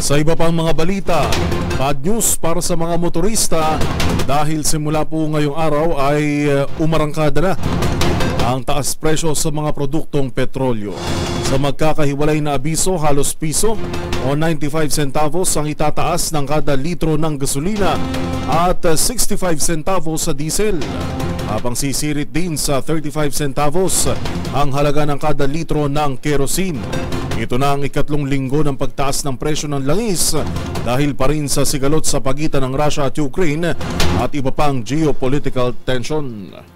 Sa iba pang mga balita, bad news para sa mga motorista dahil simula po ngayong araw ay umarangkada na ang taas presyo sa mga produktong petrolyo. Sa magkakahiwalay na abiso, halos piso o 95 centavos ang itataas ng kada litro ng gasolina at 65 centavos sa diesel. Habang sisirit din sa 35 centavos ang halaga ng kada litro ng kerosene. Ito na ang ikatlong linggo ng pagtaas ng presyo ng langis dahil pa rin sa sigalot sa pagitan ng Russia at Ukraine at iba pang geopolitical tension.